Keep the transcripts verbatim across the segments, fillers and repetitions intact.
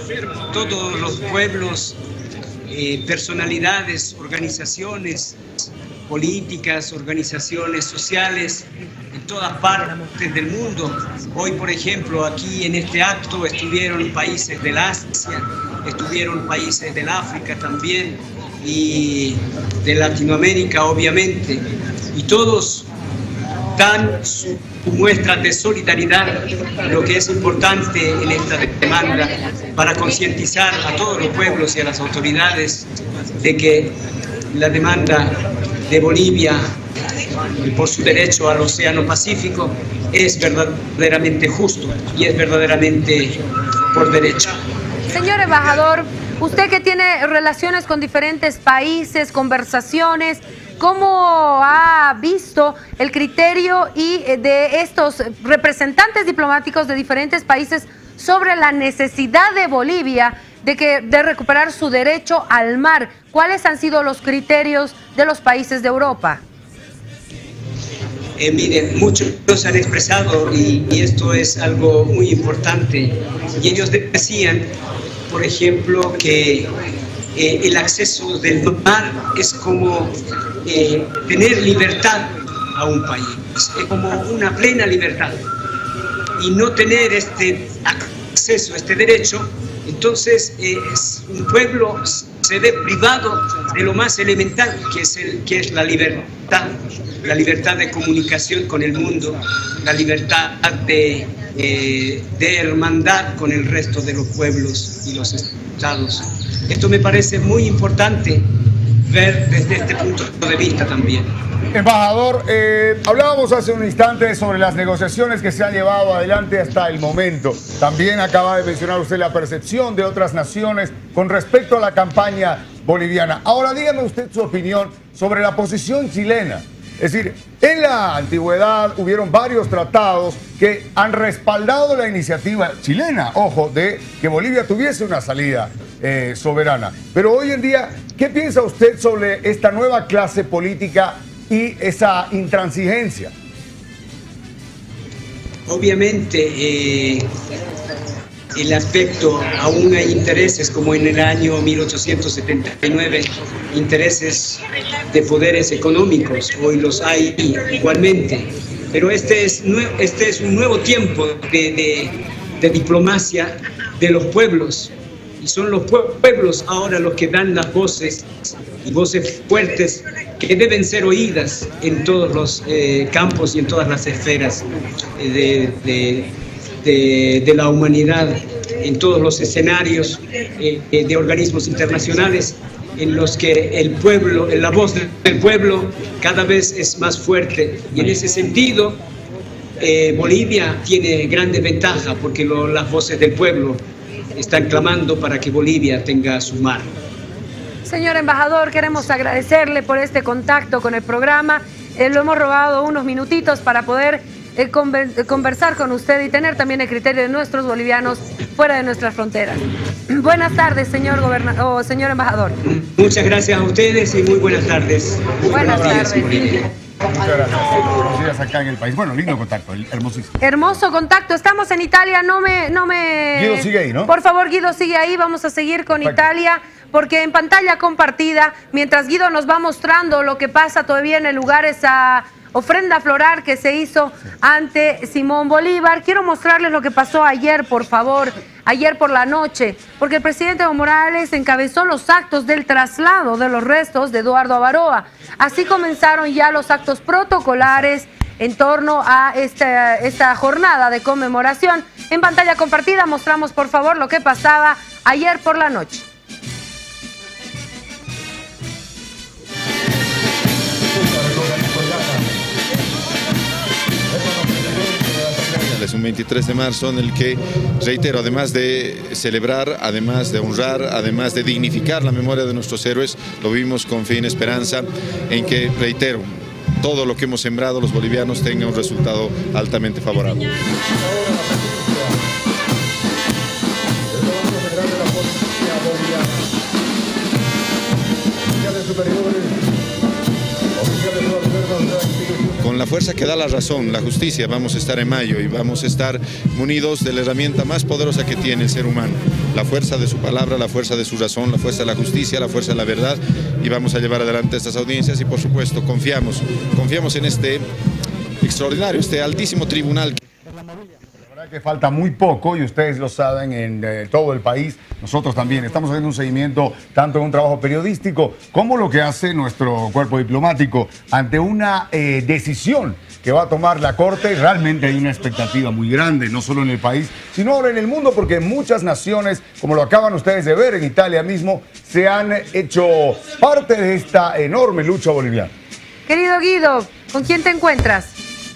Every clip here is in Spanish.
todos los pueblos, eh, personalidades, organizaciones políticas, organizaciones sociales en todas partes del mundo. Hoy, por ejemplo, aquí en este acto estuvieron países del Asia, estuvieron países del África también y de Latinoamérica, obviamente, y todos dan su muestra de solidaridad, lo que es importante en esta demanda, para concientizar a todos los pueblos y a las autoridades de que la demanda de Bolivia por su derecho al Océano Pacífico es verdaderamente justo y es verdaderamente por derecho. Señor embajador, usted que tiene relaciones con diferentes países, conversaciones, ¿cómo ha visto el criterio y de estos representantes diplomáticos de diferentes países sobre la necesidad de Bolivia de, que, de recuperar su derecho al mar? ¿Cuáles han sido los criterios de los países de Europa? Eh, miren, muchos han expresado, y, y esto es algo muy importante, y ellos decían, por ejemplo, que eh, el acceso del mar es como eh, tener libertad a un país, es como una plena libertad, y no tener este acceso, este derecho, entonces eh, es un pueblo se ve privado de lo más elemental, que es, el, que es la libertad, la libertad de comunicación con el mundo, la libertad de, eh, de hermandad con el resto de los pueblos y los estados. Esto me parece muy importante ver desde este punto de vista también. Embajador, eh, hablábamos hace un instante sobre las negociaciones que se han llevado adelante hasta el momento. También acaba de mencionar usted la percepción de otras naciones con respecto a la campaña boliviana. Ahora dígame usted su opinión sobre la posición chilena. Es decir, en la antigüedad hubieron varios tratados que han respaldado la iniciativa chilena, ojo, de que Bolivia tuviese una salida eh, soberana. Pero hoy en día, ¿qué piensa usted sobre esta nueva clase política y esa intransigencia? Obviamente, eh, el aspecto, aún hay intereses como en el año mil ochocientos setenta y nueve, intereses de poderes económicos, hoy los hay igualmente, pero este es, este es un nuevo tiempo de, de, de diplomacia de los pueblos, y son los pueblos ahora los que dan las voces, y voces fuertes que deben ser oídas en todos los eh, campos y en todas las esferas de, de, de, de la humanidad, en todos los escenarios eh, de organismos internacionales en los que el pueblo, la voz del pueblo cada vez es más fuerte, y en ese sentido eh, Bolivia tiene grandes ventajas porque lo, las voces del pueblo están clamando para que Bolivia tenga su mar. Señor embajador, queremos agradecerle por este contacto con el programa. Eh, lo hemos robado unos minutitos para poder eh, conversar con usted y tener también el criterio de nuestros bolivianos fuera de nuestras fronteras. Buenas tardes, señor gobernador, o señor embajador. Muchas gracias a ustedes y muy buenas tardes. Buenas tardes. Muchas gracias. Buenos días acá en el país. Bueno, lindo contacto, hermosísimo. Hermoso contacto. Estamos en Italia. No me, no me. Guido sigue ahí, ¿no? Por favor, Guido sigue ahí. Vamos a seguir con Perfecto. Italia, porque en pantalla compartida, mientras Guido nos va mostrando lo que pasa todavía en el lugar, esa ofrenda floral que se hizo ante Simón Bolívar, quiero mostrarles lo que pasó ayer, por favor, ayer por la noche, porque el presidente Evo Morales encabezó los actos del traslado de los restos de Eduardo Avaroa. Así comenzaron ya los actos protocolares en torno a esta, esta jornada de conmemoración. En pantalla compartida mostramos, por favor, lo que pasaba ayer por la noche. Es un veintitrés de marzo en el que, reitero, además de celebrar, además de honrar, además de dignificar la memoria de nuestros héroes, lo vivimos con fe y esperanza en que, reitero, todo lo que hemos sembrado los bolivianos tenga un resultado altamente favorable. Con la fuerza fuerza que da la razón, la justicia. Vamos a estar en mayo y vamos a estar munidos de la herramienta más poderosa que tiene el ser humano, la fuerza de su palabra, la fuerza de su razón, la fuerza de la justicia, la fuerza de la verdad, y vamos a llevar adelante estas audiencias y por supuesto confiamos, confiamos en este extraordinario, este altísimo tribunal. Que falta muy poco y ustedes lo saben en eh, todo el país, nosotros también estamos haciendo un seguimiento tanto en un trabajo periodístico como lo que hace nuestro cuerpo diplomático ante una eh, decisión que va a tomar la Corte. Realmente hay una expectativa muy grande, no solo en el país, sino ahora en el mundo, porque muchas naciones, como lo acaban ustedes de ver en Italia mismo, se han hecho parte de esta enorme lucha boliviana. Querido Guido, ¿con quién te encuentras?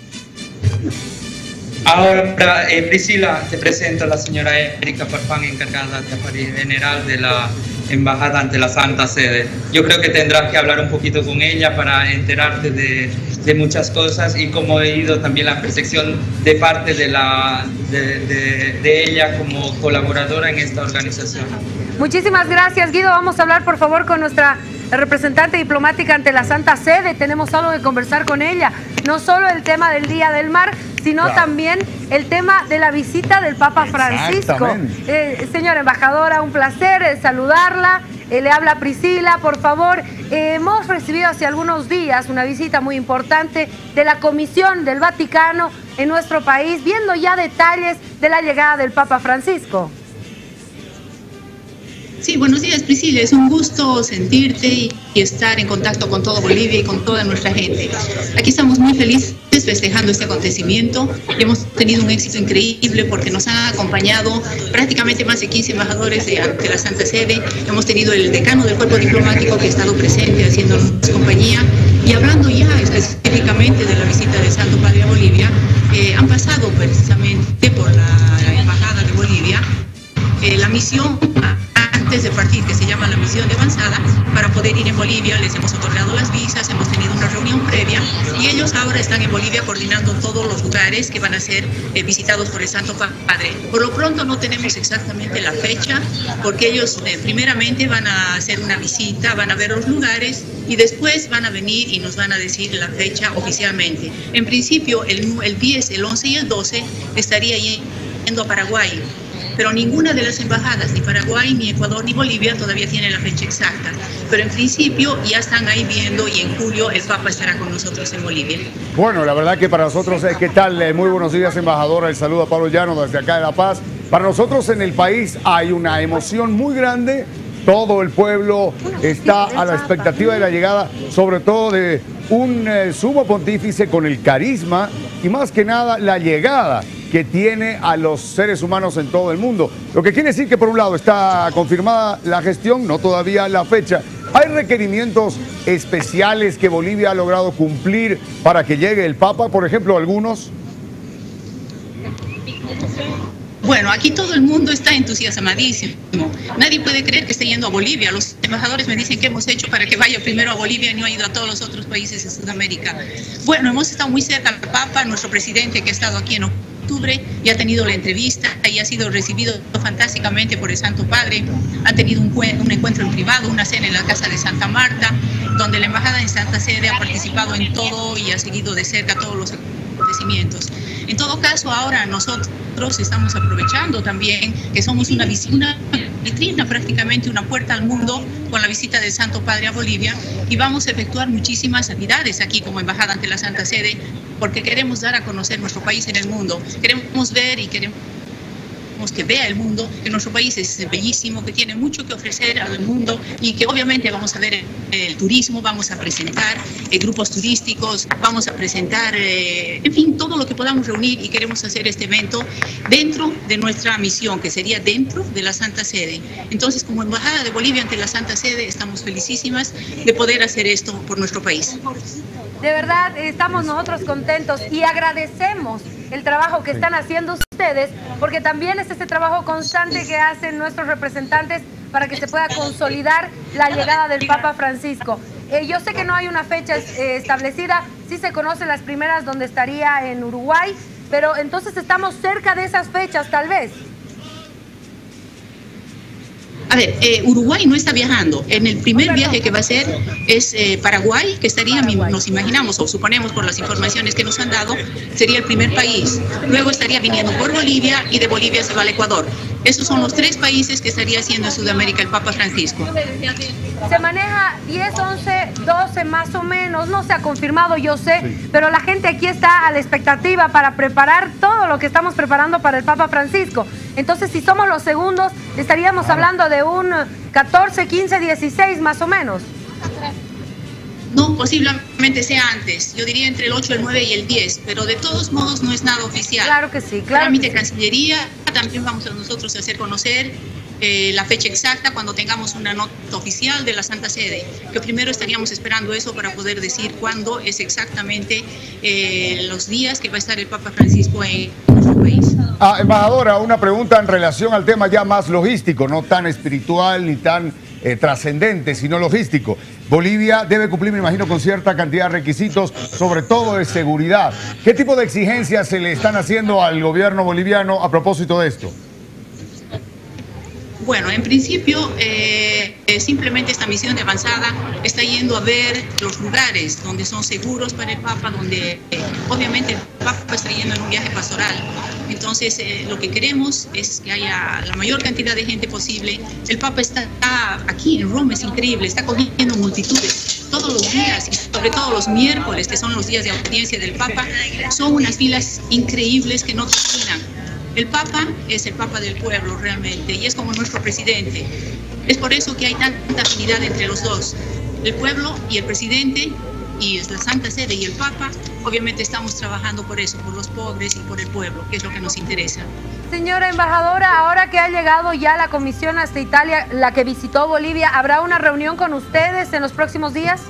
Ahora, eh, Priscila, te presento a la señora Erika Farfán, encargada de Afores General de la Embajada ante la Santa Sede. Yo creo que tendrás que hablar un poquito con ella para enterarte de, de muchas cosas y cómo he ido también la percepción de parte de, la, de, de, de ella como colaboradora en esta organización. Muchísimas gracias, Guido. Vamos a hablar, por favor, con nuestra representante diplomática ante la Santa Sede. Tenemos algo que conversar con ella. No solo el tema del Día del Mar, sino claro, también el tema de la visita del Papa Francisco. Eh, señora embajadora, un placer eh, saludarla. Eh, le habla Priscila, por favor. Eh, hemos recibido hace algunos días una visita muy importante de la Comisión del Vaticano en nuestro país, viendo ya detalles de la llegada del Papa Francisco. Sí, buenos días, Priscila. Es un gusto sentirte y, y estar en contacto con todo Bolivia y con toda nuestra gente. Aquí estamos muy felices festejando este acontecimiento. Hemos tenido un éxito increíble porque nos han acompañado prácticamente más de quince embajadores de, de la Santa Sede. Hemos tenido el decano del cuerpo diplomático que ha estado presente haciéndonos compañía. Y hablando ya específicamente de la visita del Santo Padre a Bolivia, eh, han pasado precisamente por la, la Embajada de Bolivia eh, la misión antes de partir, que se llama la misión de avanzada, para poder ir en Bolivia. Les hemos otorgado las visas, hemos tenido una reunión previa y ellos ahora están en Bolivia coordinando todos los lugares que van a ser eh, visitados por el Santo Padre. Por lo pronto no tenemos exactamente la fecha, porque ellos eh, primeramente van a hacer una visita, van a ver los lugares y después van a venir y nos van a decir la fecha oficialmente. En principio el, el diez, el once y el doce estaría yendo a Paraguay, pero ninguna de las embajadas, ni Paraguay, ni Ecuador, ni Bolivia, todavía tiene la fecha exacta. Pero en principio ya están ahí viendo y en julio el Papa estará con nosotros en Bolivia. Bueno, la verdad que para nosotros, ¿qué tal? Muy buenos días, embajadora. El saludo a Pablo Llano desde acá de La Paz. Para nosotros en el país hay una emoción muy grande. Todo el pueblo está a la expectativa de la llegada, sobre todo de un eh, sumo pontífice con el carisma y más que nada la llegada que tiene a los seres humanos en todo el mundo. Lo que quiere decir que por un lado está confirmada la gestión, no todavía la fecha. ¿Hay requerimientos especiales que Bolivia ha logrado cumplir para que llegue el Papa? Por ejemplo, algunos. Bueno, aquí todo el mundo está entusiasmadísimo. Nadie puede creer que esté yendo a Bolivia. Los embajadores me dicen que hemos hecho para que vaya primero a Bolivia y no ha ido a todos los otros países de Sudamérica. Bueno, hemos estado muy cerca del Papa, nuestro presidente que ha estado aquí en octubre y ha tenido la entrevista y ha sido recibido fantásticamente por el Santo Padre. Ha tenido un, un encuentro en privado, una cena en la casa de Santa Marta, donde la Embajada en Santa Sede ha participado en todo y ha seguido de cerca todos los acontecimientos. En todo caso, ahora nosotros estamos aprovechando también que somos una, una vitrina, prácticamente una puerta al mundo con la visita del Santo Padre a Bolivia, y vamos a efectuar muchísimas actividades aquí como Embajada ante la Santa Sede, porque queremos dar a conocer nuestro país en el mundo. Queremos ver y queremos que vea el mundo que nuestro país es bellísimo, que tiene mucho que ofrecer al mundo y que obviamente vamos a ver el, el turismo, vamos a presentar eh, grupos turísticos, vamos a presentar, eh, en fin, todo lo que podamos reunir, y queremos hacer este evento dentro de nuestra misión, que sería dentro de la Santa Sede. Entonces, como Embajada de Bolivia ante la Santa Sede, estamos felicísimas de poder hacer esto por nuestro país. De verdad, estamos nosotros contentos y agradecemos el trabajo que están haciendo ustedes, porque también es este trabajo constante que hacen nuestros representantes para que se pueda consolidar la llegada del Papa Francisco. Eh, yo sé que no hay una fecha eh, establecida, sí se conocen las primeras donde estaría en Uruguay, pero entonces estamos cerca de esas fechas tal vez. A ver, eh, Uruguay no está viajando. En el primer viaje que va a hacer es eh, Paraguay, que estaría, nos imaginamos o suponemos por las informaciones que nos han dado, sería el primer país. Luego estaría viniendo por Bolivia y de Bolivia se va al Ecuador. Esos son los tres países que estaría haciendo en Sudamérica el Papa Francisco. Se maneja diez, once, doce más o menos, no se ha confirmado, yo sé, sí. Pero la gente aquí está a la expectativa para preparar todo lo que estamos preparando para el Papa Francisco. Entonces, si somos los segundos, estaríamos claro. hablando de un catorce, quince, dieciséis más o menos. No, posiblemente sea antes. Yo diría entre el ocho, el nueve y el diez, pero de todos modos no es nada oficial. Claro que sí, claro. Trámite de Cancillería, también vamos a nosotros a hacer conocer eh, la fecha exacta cuando tengamos una nota oficial de la Santa Sede, que primero estaríamos esperando eso para poder decir cuándo es exactamente eh, los días que va a estar el Papa Francisco en nuestro país. Ah, embajadora, una pregunta en relación al tema ya más logístico, no tan espiritual ni tan eh, trascendente, sino logístico. Bolivia debe cumplir, me imagino, con cierta cantidad de requisitos, sobre todo de seguridad. ¿Qué tipo de exigencias se le están haciendo al gobierno boliviano a propósito de esto? Bueno, en principio, eh, eh, simplemente esta misión de avanzada está yendo a ver los lugares donde son seguros para el Papa, donde eh, obviamente el Papa está yendo en un viaje pastoral. Entonces, eh, lo que queremos es que haya la mayor cantidad de gente posible. El Papa está aquí en Roma, es increíble, está cogiendo multitudes todos los días, y sobre todo los miércoles, que son los días de audiencia del Papa, son unas filas increíbles que no terminan. El Papa es el Papa del pueblo realmente y es como nuestro presidente. Es por eso que hay tanta afinidad entre los dos. El pueblo y el presidente y es la Santa Sede y el Papa, obviamente estamos trabajando por eso, por los pobres y por el pueblo, que es lo que nos interesa. Señora embajadora, ahora que ha llegado ya la comisión hasta Italia, la que visitó Bolivia, ¿habrá una reunión con ustedes en los próximos días?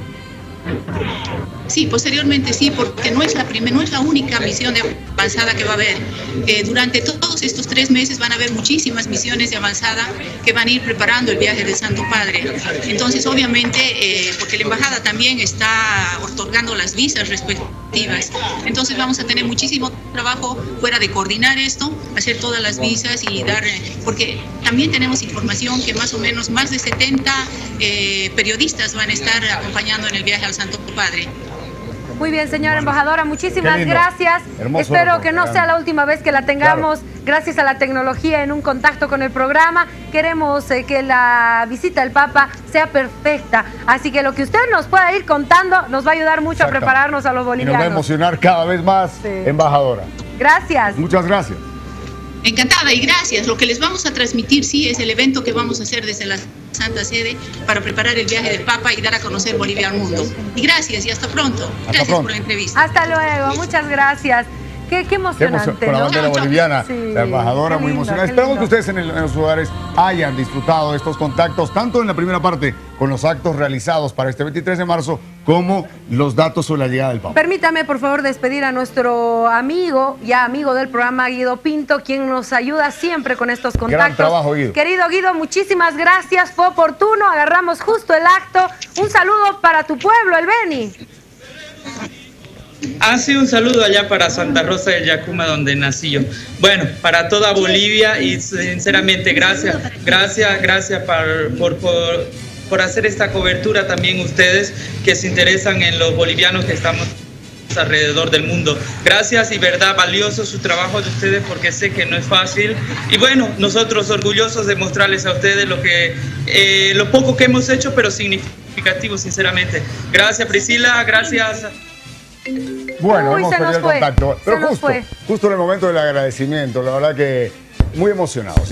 Sí, posteriormente sí, porque no es la primera, no es la única misión de avanzada que va a haber. Eh, durante todos estos tres meses van a haber muchísimas misiones de avanzada que van a ir preparando el viaje del Santo Padre. Entonces, obviamente, eh, porque la embajada también está otorgando las visas respectivas. Entonces, vamos a tener muchísimo trabajo fuera de coordinar esto, hacer todas las visas y dar, porque también tenemos información que más o menos más de setenta eh, periodistas van a estar acompañando en el viaje al Santo Padre. Muy bien, señora embajadora, muchísimas gracias. Hermoso Espero reporte, que no sea la última vez que la tengamos, claro. Gracias a la tecnología, en un contacto con el programa. Queremos eh, que la visita del Papa sea perfecta. Así que lo que usted nos pueda ir contando nos va a ayudar mucho a prepararnos a los bolivianos. Y nos va a emocionar cada vez más, sí. Embajadora. Gracias. Muchas gracias. Encantada y gracias. Lo que les vamos a transmitir, sí, es el evento que vamos a hacer desde la Santa Sede para preparar el viaje del Papa y dar a conocer Bolivia al mundo. Y gracias y hasta pronto. Hasta gracias pronto. Por la entrevista. Hasta luego. Muchas gracias. Qué, qué emocionante, qué emoción, con la bandera ¿no? boliviana, sí, la embajadora muy emocionada. Esperamos que ustedes en, el, en los lugares hayan disfrutado de estos contactos, tanto en la primera parte con los actos realizados para este veintitrés de marzo, como los datos sobre la llegada del Papa. Permítame, por favor, despedir a nuestro amigo, ya amigo del programa, Guido Pinto, quien nos ayuda siempre con estos contactos. Gran trabajo, Guido. Querido Guido, muchísimas gracias, fue oportuno, agarramos justo el acto. Un saludo para tu pueblo, el Beni. Ah, sí, un saludo allá para Santa Rosa del Yacuma, donde nací yo. Bueno, para toda Bolivia y sinceramente gracias, gracias, gracias por, por, por, por hacer esta cobertura también ustedes que se interesan en los bolivianos que estamos alrededor del mundo. Gracias y verdad, valioso su trabajo de ustedes porque sé que no es fácil. Y bueno, nosotros orgullosos de mostrarles a ustedes lo, que, eh, lo poco que hemos hecho, pero significativo, sinceramente. Gracias, Priscila, gracias. Bueno, Uy, hemos perdido el contacto, pero justo, justo en el momento del agradecimiento, la verdad que muy emocionados.